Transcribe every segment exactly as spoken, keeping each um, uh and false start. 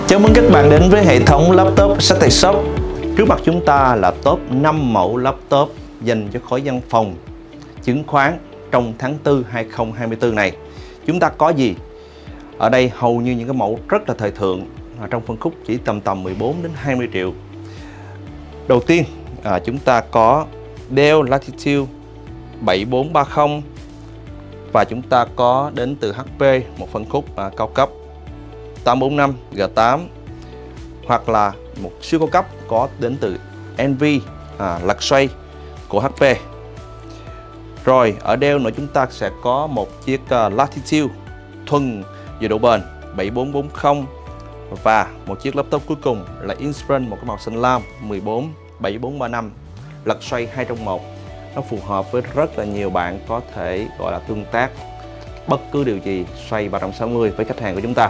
Chào mừng các bạn đến với hệ thống laptop Saturday Shop. Trước mặt chúng ta là top năm mẫu laptop dành cho khối văn phòng, chứng khoán trong tháng tư hai không hai tư này. Chúng ta có gì? Ở đây hầu như những cái mẫu rất là thời thượng, trong phân khúc chỉ tầm tầm mười bốn đến hai mươi triệu. Đầu tiên à, chúng ta có Dell Latitude bảy bốn ba không và chúng ta có đến từ hát pê một phân khúc à, cao cấp tám bốn năm G tám, hoặc là một siêu cao cấp có đến từ en vê à, lật xoay của hát pê. Rồi ở Dell nữa chúng ta sẽ có một chiếc uh, Latitude thuần về độ bền bảy bốn bốn không và một chiếc laptop cuối cùng là Inspiron, một cái màu xanh lam mười bốn bảy bốn ba năm lật xoay hai trong một. Nó phù hợp với rất là nhiều bạn có thể gọi là tương tác bất cứ điều gì xoay ba trăm sáu mươi với khách hàng của chúng ta.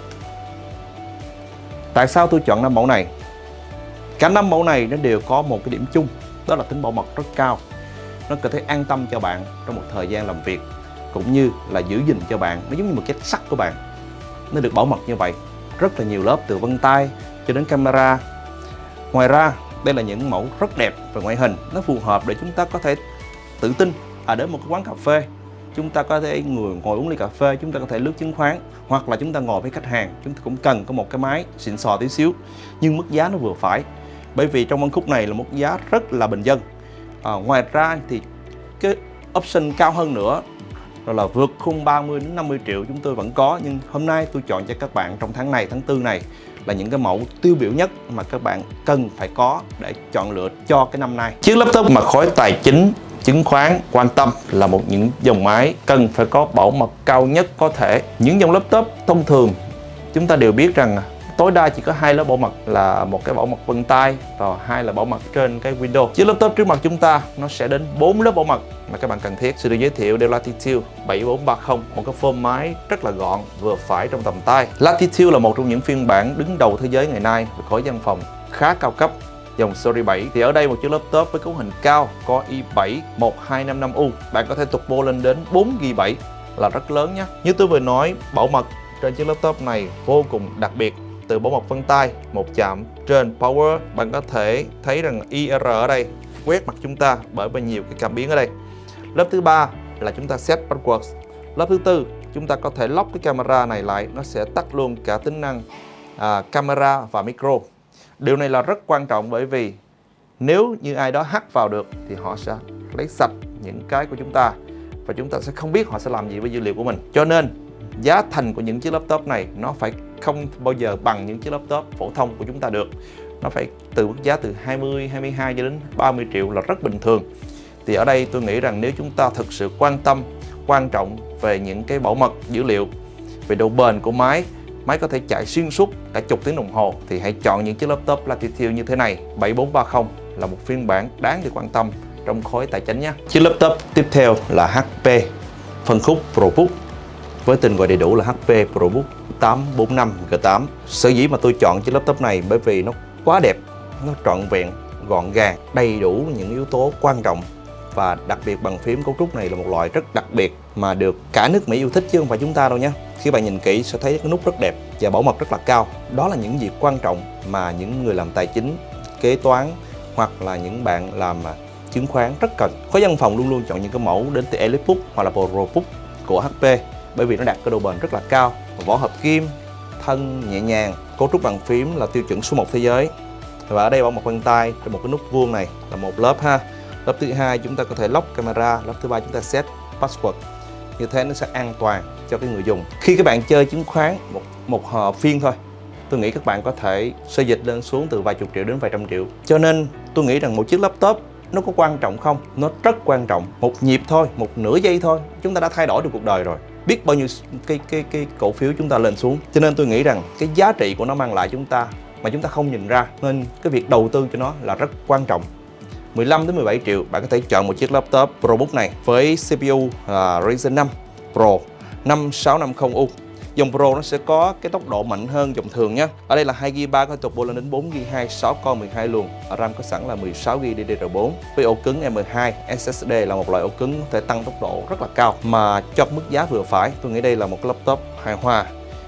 Tại sao tôi chọn năm mẫu này? Cả năm mẫu này nó đều có một cái điểm chung, đó là tính bảo mật rất cao. Nó có thể an tâm cho bạn trong một thời gian làm việc, cũng như là giữ gìn cho bạn, nó giống như một cái sắt của bạn. Nó được bảo mật như vậy, rất là nhiều lớp từ vân tay cho đến camera. Ngoài ra, đây là những mẫu rất đẹp về ngoại hình, nó phù hợp để chúng ta có thể tự tin à đến một cái quán cà phê. Chúng ta có thể ngồi, ngồi uống ly cà phê, chúng ta có thể lướt chứng khoán, hoặc là chúng ta ngồi với khách hàng, chúng ta cũng cần có một cái máy xịn sò tí xíu, nhưng mức giá nó vừa phải. Bởi vì trong phân khúc này là một giá rất là bình dân. À, ngoài ra thì cái option cao hơn nữa, rồi là vượt khung ba mươi đến năm mươi triệu chúng tôi vẫn có, nhưng hôm nay tôi chọn cho các bạn trong tháng này, tháng tư này là những cái mẫu tiêu biểu nhất mà các bạn cần phải có để chọn lựa cho cái năm nay. Chiếc laptop mà khối tài chính, chứng khoán quan tâm là một những dòng máy cần phải có bảo mật cao nhất có thể. Những dòng laptop thông thường chúng ta đều biết rằng tối đa chỉ có hai lớp bảo mật, là một cái bảo mật vân tay và hai là bảo mật trên cái Windows. Chiếc laptop trước mặt chúng ta nó sẽ đến bốn lớp bảo mật mà các bạn cần thiết. Xin được giới thiệu Dell Latitude bảy bốn ba không, một cái form máy rất là gọn, vừa phải trong tầm tay. Latitude là một trong những phiên bản đứng đầu thế giới ngày nay về khối văn phòng khá cao cấp. Dòng series bảy thì ở đây một chiếc laptop với cấu hình cao Core i bảy một hai năm năm U, bạn có thể turbo lên đến bốn gi ga bai là rất lớn nhé. Như tôi vừa nói, bảo mật trên chiếc laptop này vô cùng đặc biệt. Từ bảo mật vân tay, một chạm trên power, bạn có thể thấy rằng i rờ ở đây quét mặt chúng ta bởi vì nhiều cái cảm biến ở đây. Lớp thứ ba là chúng ta set password. Lớp thứ tư chúng ta có thể lock cái camera này lại, nó sẽ tắt luôn cả tính năng à, camera và micro. Điều này là rất quan trọng, bởi vì nếu như ai đó hack vào được thì họ sẽ lấy sạch những cái của chúng ta và chúng ta sẽ không biết họ sẽ làm gì với dữ liệu của mình. Cho nên giá thành của những chiếc laptop này nó phải không bao giờ bằng những chiếc laptop phổ thông của chúng ta được. Nó phải từ mức giá từ hai mươi, hai mươi hai cho đến ba mươi triệu là rất bình thường. Thì ở đây tôi nghĩ rằng nếu chúng ta thực sự quan tâm, quan trọng về những cái bảo mật dữ liệu, về độ bền của máy, máy có thể chạy xuyên suốt cả chục tiếng đồng hồ, thì hãy chọn những chiếc laptop Latitude như thế này. bảy bốn ba không là một phiên bản đáng để quan tâm trong khối tài chính nhé. Chiếc laptop tiếp theo là hát pê phân khúc ProBook, với tên gọi đầy đủ là hát pê ProBook tám bốn năm G tám. Sở dĩ mà tôi chọn chiếc laptop này bởi vì nó quá đẹp, nó trọn vẹn, gọn gàng, đầy đủ những yếu tố quan trọng. Và đặc biệt bàn phím cấu trúc này là một loại rất đặc biệt mà được cả nước Mỹ yêu thích chứ không phải chúng ta đâu nhé. Khi bạn nhìn kỹ sẽ thấy cái nút rất đẹp và bảo mật rất là cao. Đó là những việc quan trọng mà những người làm tài chính, kế toán hoặc là những bạn làm chứng khoán rất cần. Khối văn phòng luôn luôn chọn những cái mẫu đến từ EliteBook hoặc là ProBook của hát pê, bởi vì nó đạt cái độ bền rất là cao, vỏ hợp kim, thân nhẹ nhàng, cấu trúc bàn phím là tiêu chuẩn số một thế giới. Và ở đây bảo mật vân tay trên một cái nút vuông này là một lớp ha. Lớp thứ hai chúng ta có thể lock camera, lớp thứ ba chúng ta set password. Như thế nó sẽ an toàn cho cái người dùng. Khi các bạn chơi chứng khoán một một uh, phiên thôi, tôi nghĩ các bạn có thể xê dịch lên xuống từ vài chục triệu đến vài trăm triệu. Cho nên tôi nghĩ rằng một chiếc laptop nó có quan trọng không? Nó rất quan trọng. Một nhịp thôi, một nửa giây thôi, chúng ta đã thay đổi được cuộc đời rồi. Biết bao nhiêu cái cái cái cổ phiếu chúng ta lên xuống. Cho nên tôi nghĩ rằng cái giá trị của nó mang lại chúng ta mà chúng ta không nhìn ra, nên cái việc đầu tư cho nó là rất quan trọng. mười lăm đến mười bảy triệu bạn có thể chọn một chiếc laptop ProBook này với xê pê u uh, Ryzen năm Pro năm sáu năm không U. Dòng Pro nó sẽ có cái tốc độ mạnh hơn dòng thường nhé. Ở đây là hai gi ga bai có turbo lên đến bốn gi ga bai, sáu core mười hai luồng, RAM có sẵn là mười sáu gi ga bai đê đê rờ bốn. Với ổ cứng M hai ét ét đê là một loại ổ cứng có thể tăng tốc độ rất là cao mà cho mức giá vừa phải. Tôi nghĩ đây là một laptop hài hòa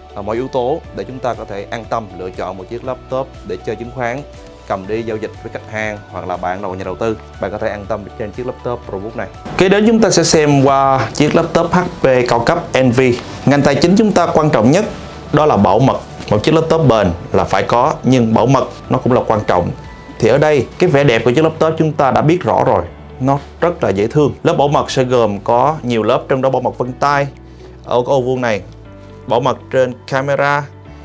uh, mọi yếu tố để chúng ta có thể an tâm lựa chọn một chiếc laptop để chơi chứng khoán, cầm đi giao dịch với khách hàng, hoặc là bạn là một nhà đầu tư, bạn có thể an tâm trên chiếc laptop ProBook này. Kế đến chúng ta sẽ xem qua chiếc laptop hát pê cao cấp Envy. Ngành tài chính chúng ta quan trọng nhất đó là bảo mật. Một chiếc laptop bền là phải có, nhưng bảo mật nó cũng là quan trọng. Thì ở đây cái vẻ đẹp của chiếc laptop chúng ta đã biết rõ rồi, nó rất là dễ thương. Lớp bảo mật sẽ gồm có nhiều lớp, trong đó bảo mật vân tay ở cái ô vuông này, bảo mật trên camera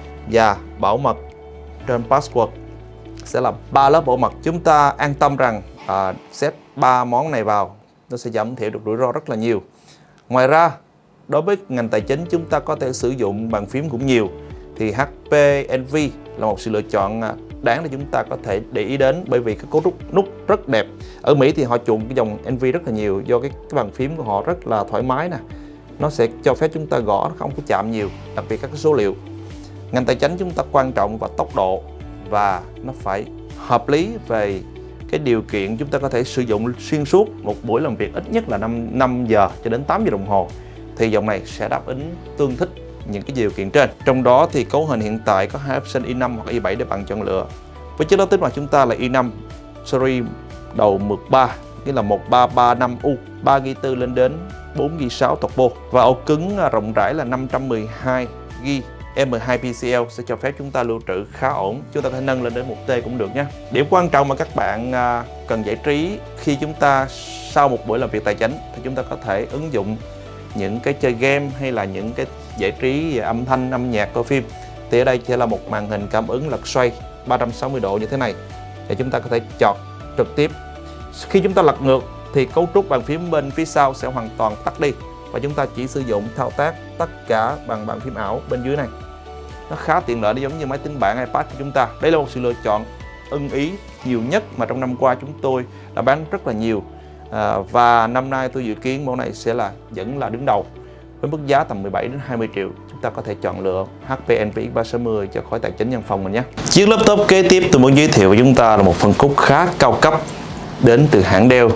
và bảo mật trên password, sẽ là ba lớp bảo mật. Chúng ta an tâm rằng à, set ba món này vào nó sẽ giảm thiểu được rủi ro rất là nhiều. Ngoài ra, đối với ngành tài chính chúng ta có thể sử dụng bàn phím cũng nhiều, thì hát pê Envy là một sự lựa chọn đáng để chúng ta có thể để ý đến, bởi vì cái cấu trúc nút rất đẹp. Ở Mỹ thì họ chuộng cái dòng Envy rất là nhiều, do cái, cái bàn phím của họ rất là thoải mái nè, nó sẽ cho phép chúng ta gõ nó không có chạm nhiều, đặc biệt các cái số liệu. Ngành tài chính chúng ta quan trọng và tốc độ, và nó phải hợp lý về cái điều kiện chúng ta có thể sử dụng xuyên suốt một buổi làm việc ít nhất là năm giờ cho đến tám giờ đồng hồ, thì dòng này sẽ đáp ứng tương thích những cái điều kiện trên. Trong đó thì cấu hình hiện tại có hai option i năm hoặc i bảy để bạn chọn lựa. Với chiếc laptop mà chúng ta là i năm series đầu mượt ba, nghĩa là một ba ba năm U, ba gi ga bai tư lên đến bốn gi ga bai sáu turbo, và ổ cứng rộng rãi là năm trăm mười hai gi ga bai M hai P C L sẽ cho phép chúng ta lưu trữ khá ổn. Chúng ta có thể nâng lên đến một T cũng được nhé. Điểm quan trọng mà các bạn cần giải trí khi chúng ta sau một buổi làm việc tài chính thì chúng ta có thể ứng dụng những cái chơi game hay là những cái giải trí về âm thanh, âm nhạc, coi phim. Thì ở đây sẽ là một màn hình cảm ứng lật xoay ba trăm sáu mươi độ như thế này để chúng ta có thể chọn trực tiếp. Khi chúng ta lật ngược thì cấu trúc bàn phím bên phía sau sẽ hoàn toàn tắt đi, và chúng ta chỉ sử dụng thao tác tất cả bằng bàn phím ảo bên dưới này. Nó khá tiện lợi, giống như máy tính bảng iPad của chúng ta. Đây là một sự lựa chọn ưng ý nhiều nhất mà trong năm qua chúng tôi đã bán rất là nhiều, à, và năm nay tôi dự kiến mẫu này sẽ là vẫn là đứng đầu với mức giá tầm mười bảy đến hai mươi triệu. Chúng ta có thể chọn lựa hát pê Envy ba sáu mươi cho khối tài chính văn phòng mình nhé. Chiếc laptop kế tiếp tôi muốn giới thiệu với chúng ta là một phân khúc khá cao cấp đến từ hãng Dell.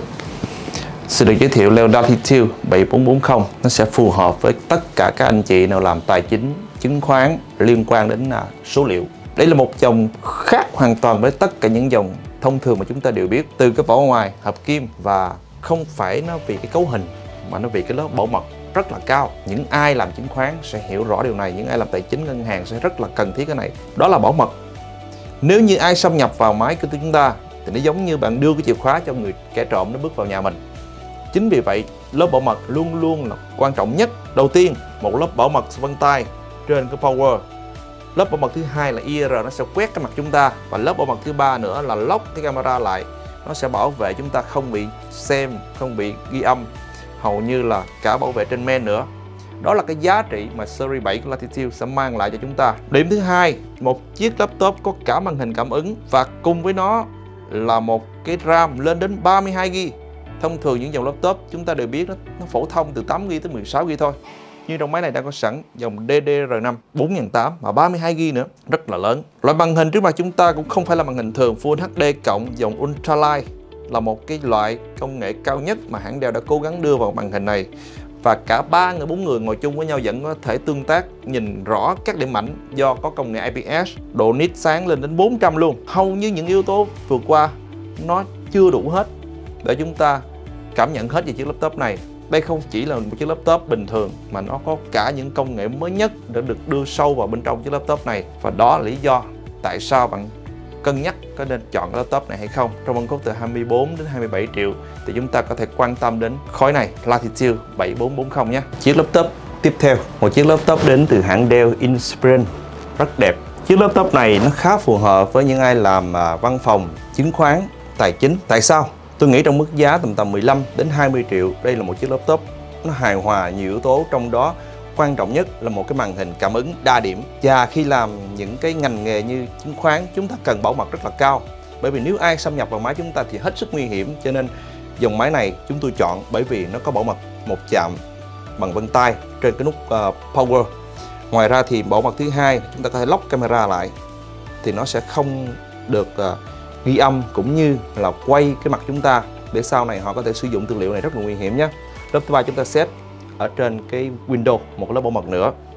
Sẽ được giới thiệu Dell Latitude bảy bốn bốn không. Nó sẽ phù hợp với tất cả các anh chị nào làm tài chính, chứng khoán liên quan đến à, số liệu. Đây là một dòng khác hoàn toàn với tất cả những dòng thông thường mà chúng ta đều biết, từ cái vỏ ngoài hợp kim, và không phải nó vì cái cấu hình mà nó vì cái lớp bảo mật rất là cao. Những ai làm chứng khoán sẽ hiểu rõ điều này, những ai làm tài chính ngân hàng sẽ rất là cần thiết cái này, đó là bảo mật. Nếu như ai xâm nhập vào máy của chúng ta thì nó giống như bạn đưa cái chìa khóa cho người kẻ trộm nó bước vào nhà mình. Chính vì vậy, lớp bảo mật luôn luôn là quan trọng nhất. Đầu tiên, một lớp bảo mật vân tay trên cái power. Lớp bảo mật thứ hai là i rờ, nó sẽ quét cái mặt chúng ta. Và lớp bảo mật thứ ba nữa là lock cái camera lại. Nó sẽ bảo vệ chúng ta không bị xem, không bị ghi âm, hầu như là cả bảo vệ trên mail nữa. Đó là cái giá trị mà series bảy của Latitude sẽ mang lại cho chúng ta. Điểm thứ hai, một chiếc laptop có cả màn hình cảm ứng, và cùng với nó là một cái RAM lên đến ba mươi hai gi ga bai. Thông thường những dòng laptop chúng ta đều biết đó, nó phổ thông từ tám gi ga bai tới mười sáu gi ga bai thôi. Nhưng trong máy này đang có sẵn dòng D D R năm bốn nghìn tám trăm mà ba mươi hai gi ga bai nữa, rất là lớn. Loại màn hình trước mặt chúng ta cũng không phải là màn hình thường Full hát đê cộng dòng Ultralight, là một cái loại công nghệ cao nhất mà hãng Dell đã cố gắng đưa vào màn hình này. Và cả ba người bốn người ngồi chung với nhau vẫn có thể tương tác, nhìn rõ các điểm mạnh do có công nghệ I P S, độ nit sáng lên đến bốn trăm luôn. Hầu như những yếu tố vừa qua nó chưa đủ hết để chúng ta cảm nhận hết về chiếc laptop này. Đây không chỉ là một chiếc laptop bình thường mà nó có cả những công nghệ mới nhất đã được đưa sâu vào bên trong chiếc laptop này. Và đó là lý do tại sao bạn cân nhắc có nên chọn laptop này hay không. Trong phân khúc từ hai mươi bốn đến hai mươi bảy triệu thì chúng ta có thể quan tâm đến khối này, Latitude bảy bốn bốn không nhé. Chiếc laptop tiếp theo, một chiếc laptop đến từ hãng Dell Inspiron, rất đẹp. Chiếc laptop này nó khá phù hợp với những ai làm văn phòng, chứng khoán, tài chính. Tại sao? Tôi nghĩ trong mức giá tầm tầm mười lăm đến hai mươi triệu, đây là một chiếc laptop nó hài hòa nhiều yếu tố, trong đó quan trọng nhất là một cái màn hình cảm ứng đa điểm. Và khi làm những cái ngành nghề như chứng khoán, chúng ta cần bảo mật rất là cao, bởi vì nếu ai xâm nhập vào máy chúng ta thì hết sức nguy hiểm. Cho nên dòng máy này chúng tôi chọn bởi vì nó có bảo mật một chạm bằng vân tay trên cái nút uh, power. Ngoài ra thì bảo mật thứ hai, chúng ta có thể lock camera lại thì nó sẽ không được uh, ghi âm cũng như là quay cái mặt chúng ta, để sau này họ có thể sử dụng tư liệu này rất là nguy hiểm nhé. Lớp thứ ba chúng ta set ở trên cái Windows một lớp bảo mật nữa.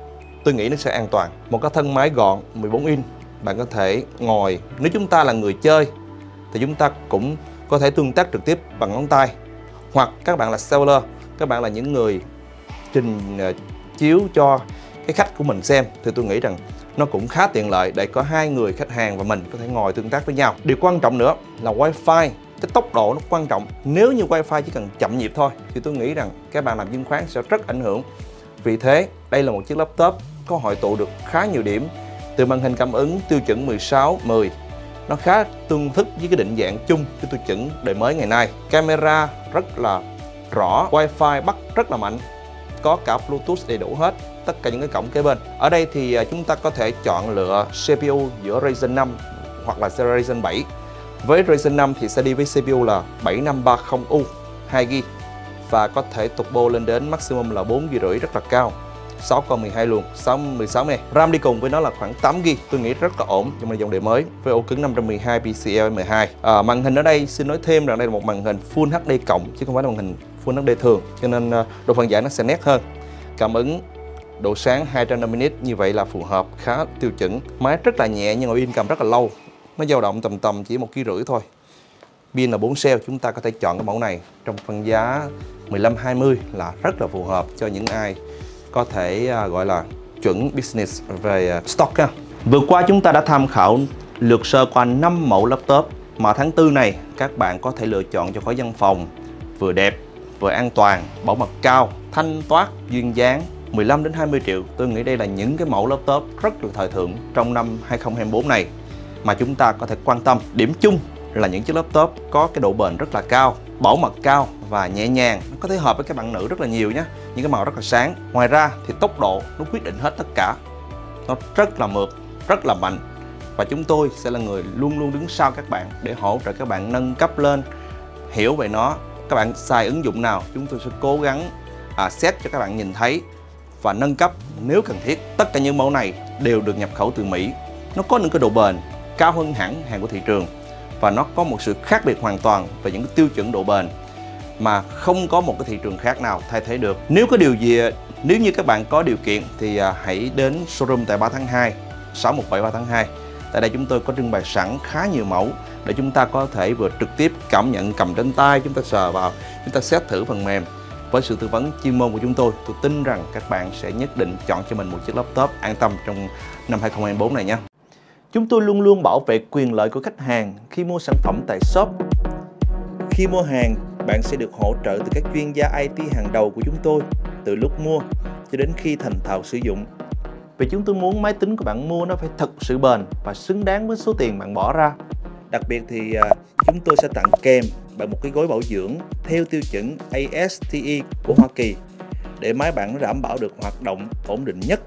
tôi nghĩ nó sẽ an toàn. Một cái thân máy gọn mười bốn inch, bạn có thể ngồi, nếu chúng ta là người chơi thì chúng ta cũng có thể tương tác trực tiếp bằng ngón tay. Hoặc các bạn là seller, các bạn là những người trình uh, chiếu cho cái khách của mình xem, thì tôi nghĩ rằng nó cũng khá tiện lợi để có hai người khách hàng và mình có thể ngồi tương tác với nhau. Điều quan trọng nữa là Wi-Fi, cái tốc độ nó quan trọng. Nếu như Wi-Fi chỉ cần chậm nhịp thôi thì tôi nghĩ rằng các bạn làm chứng khoán sẽ rất ảnh hưởng. Vì thế đây là một chiếc laptop có hội tụ được khá nhiều điểm. Từ màn hình cảm ứng tiêu chuẩn mười sáu mười, nó khá tương thích với cái định dạng chung cái tiêu chuẩn đời mới ngày nay. Camera rất là rõ, Wi-Fi bắt rất là mạnh, có cả Bluetooth đầy đủ hết, tất cả những cái cổng kế bên. Ở đây thì chúng ta có thể chọn lựa xê pê u giữa Ryzen năm hoặc là Ryzen bảy. Với Ryzen năm thì sẽ đi với xê pê u là bảy năm ba không U hai gi-ga-bai và có thể turbo lên đến maximum là bốn gi-ga-bai rưỡi rất là cao, sáu core mười hai luôn, mười sáu mê ga. RAM đi cùng với nó là khoảng tám gi-ga-bai, tôi nghĩ rất là ổn trong dòng đời mới với ổ cứng năm trăm mười hai pê xê i mười hai. À, màn hình ở đây xin nói thêm rằng đây là một màn hình Full hát đê cộng chứ không phải là màn hình Full hát đê thường, cho nên độ phân giải nó sẽ nét hơn. Cảm ứng độ sáng hai trăm năm mươi nit, như vậy là phù hợp, khá tiêu chuẩn. Máy rất là nhẹ nhưng mà pin cầm rất là lâu, nó dao động tầm tầm chỉ một ki rưỡi thôi. Pin là bốn cell, chúng ta có thể chọn cái mẫu này trong phân giá mười lăm hai mươi là rất là phù hợp cho những ai có thể uh, gọi là chuẩn business về uh, stock ha. Vừa qua chúng ta đã tham khảo lược sơ qua năm mẫu laptop mà tháng tư này các bạn có thể lựa chọn cho khối văn phòng vừa đẹp, vừa an toàn, bảo mật cao, thanh toát, duyên dáng, mười lăm đến hai mươi triệu. Tôi nghĩ đây là những cái mẫu laptop rất là thời thượng trong năm hai không hai tư này mà chúng ta có thể quan tâm. Điểm chung là những chiếc laptop có cái độ bền rất là cao, bảo mật cao và nhẹ nhàng, nó có thể hợp với các bạn nữ rất là nhiều nhé. Những cái màu rất là sáng. Ngoài ra thì tốc độ nó quyết định hết tất cả. Nó rất là mượt, rất là mạnh và chúng tôi sẽ là người luôn luôn đứng sau các bạn để hỗ trợ các bạn nâng cấp lên, hiểu về nó. Các bạn xài ứng dụng nào chúng tôi sẽ cố gắng à, set cho các bạn nhìn thấy và nâng cấp nếu cần thiết. Tất cả những mẫu này đều được nhập khẩu từ Mỹ. Nó có những cái độ bền cao hơn hẳn hàng của thị trường và nó có một sự khác biệt hoàn toàn về những cái tiêu chuẩn độ bền mà không có một cái thị trường khác nào thay thế được. Nếu có điều gì, nếu như các bạn có điều kiện thì hãy đến showroom tại ba tháng hai, sáu một bảy ba tháng hai. Tại đây chúng tôi có trưng bày sẵn khá nhiều mẫu để chúng ta có thể vừa trực tiếp cảm nhận, cầm trên tay, chúng ta sờ vào, chúng ta xét thử phần mềm. Với sự tư vấn chuyên môn của chúng tôi, tôi tin rằng các bạn sẽ nhất định chọn cho mình một chiếc laptop an tâm trong năm hai không hai tư này nhé. Chúng tôi luôn luôn bảo vệ quyền lợi của khách hàng khi mua sản phẩm tại shop. Khi mua hàng, bạn sẽ được hỗ trợ từ các chuyên gia i tê hàng đầu của chúng tôi, từ lúc mua cho đến khi thành thạo sử dụng. Vì chúng tôi muốn máy tính của bạn mua nó phải thật sự bền và xứng đáng với số tiền bạn bỏ ra. Đặc biệt thì uh, chúng tôi sẽ tặng kèm bạn một cái gói bảo dưỡng theo tiêu chuẩn a ét tê e của Hoa Kỳ để máy bạn nó đảm bảo được hoạt động ổn định nhất.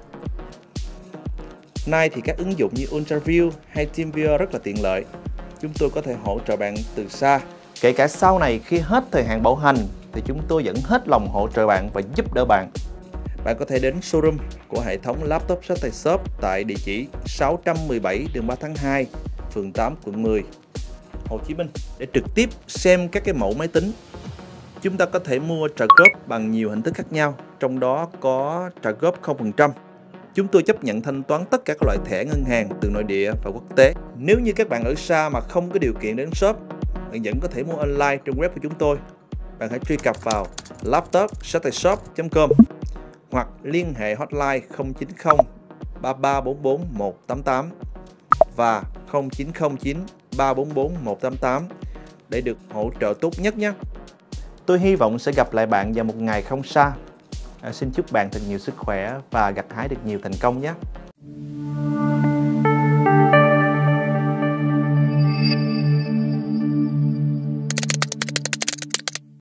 Nay thì các ứng dụng như UltraView hay TeamViewer rất là tiện lợi. Chúng tôi có thể hỗ trợ bạn từ xa. Kể cả sau này khi hết thời hạn bảo hành thì chúng tôi vẫn hết lòng hỗ trợ bạn và giúp đỡ bạn. Bạn có thể đến showroom của hệ thống Laptop Saturday Shop tại địa chỉ sáu trăm mười bảy đường ba tháng hai, phường tám, quận mười, Hồ Chí Minh để trực tiếp xem các cái mẫu máy tính. Chúng ta có thể mua trả góp bằng nhiều hình thức khác nhau, trong đó có trả góp không phần trăm. Chúng tôi chấp nhận thanh toán tất cả các loại thẻ ngân hàng từ nội địa và quốc tế. Nếu như các bạn ở xa mà không có điều kiện đến shop, bạn vẫn có thể mua online trên web của chúng tôi. Bạn hãy truy cập vào laptop saturday shop chấm com hoặc liên hệ hotline không chín không ba ba bốn bốn một tám tám và không chín không chín ba bốn bốn một tám tám để được hỗ trợ tốt nhất nhé. Tôi hy vọng sẽ gặp lại bạn vào một ngày không xa. À, xin chúc bạn thật nhiều sức khỏe và gặt hái được nhiều thành công nhé.